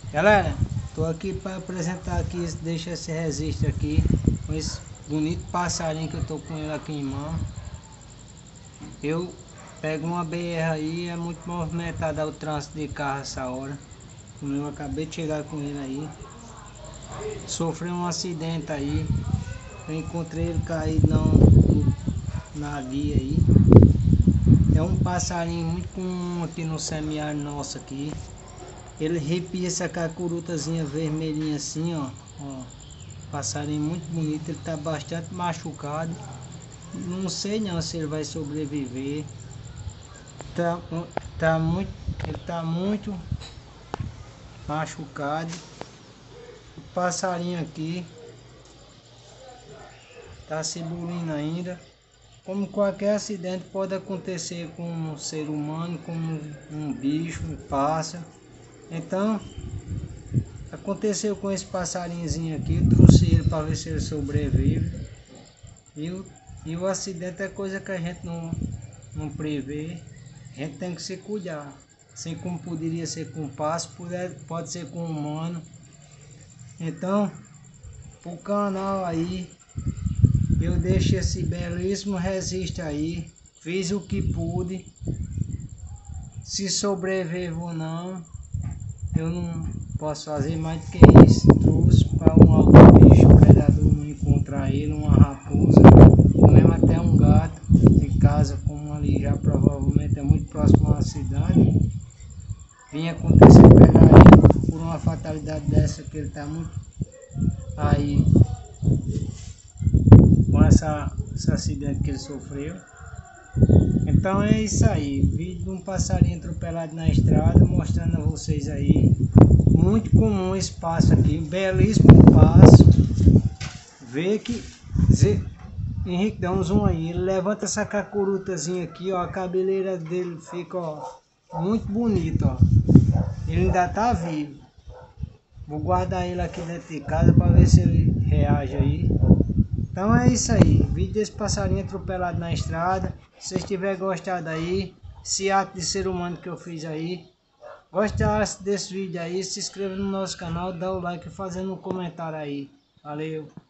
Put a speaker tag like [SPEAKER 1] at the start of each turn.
[SPEAKER 1] Galera, tô aqui para apresentar aqui, deixa esse registro aqui com esse bonito passarinho que eu tô com ele aqui em mão. Eu pego uma BR aí, é muito movimentado o trânsito de carro essa hora. Como eu acabei de chegar com ele aí, sofreu um acidente aí, eu encontrei ele caído na via aí. É um passarinho muito comum aqui no semiárido nosso aqui. Ele arrepia essa cacurutazinha vermelhinha assim, ó. Passarinho muito bonito, ele tá bastante machucado. Não sei não se ele vai sobreviver. Tá, ele tá muito machucado. O passarinho aqui tá se burindo ainda. Como qualquer acidente pode acontecer com um ser humano, com um bicho, um pássaro. Então, aconteceu com esse passarinhozinho aqui, eu trouxe ele para ver se ele sobrevive. E o acidente é coisa que a gente não prevê. A gente tem que se cuidar. Assim como poderia ser com pássaro, pode ser com humano. Então, pro canal aí, eu deixo esse belíssimo registro aí. Fiz o que pude. Se sobrevivo ou não, eu não posso fazer mais do que isso. Trouxe para algum bicho, predador não encontrar ele, uma raposa, ou mesmo até um gato de casa, como ali já provavelmente é muito próximo a uma cidade. Vinha acontecer pegar ele por uma fatalidade dessa, que ele está muito aí com esse acidente que ele sofreu. Então é isso aí, vídeo de um passarinho atropelado na estrada, mostrando a vocês aí. Muito comum esse passo aqui, belíssimo passo. Vê que Henrique, dá um zoom aí, ele levanta essa cacurutazinha aqui, ó, a cabeleira dele fica, ó, muito bonita, ó. Ele ainda tá vivo. Vou guardar ele aqui dentro de casa para ver se ele reage aí. Então é isso aí, vídeo desse passarinho atropelado na estrada. Se vocês tiverem gostado aí, esse ato de ser humano que eu fiz aí, gostasse desse vídeo aí, se inscreva no nosso canal, dá o like fazendo um comentário aí. Valeu!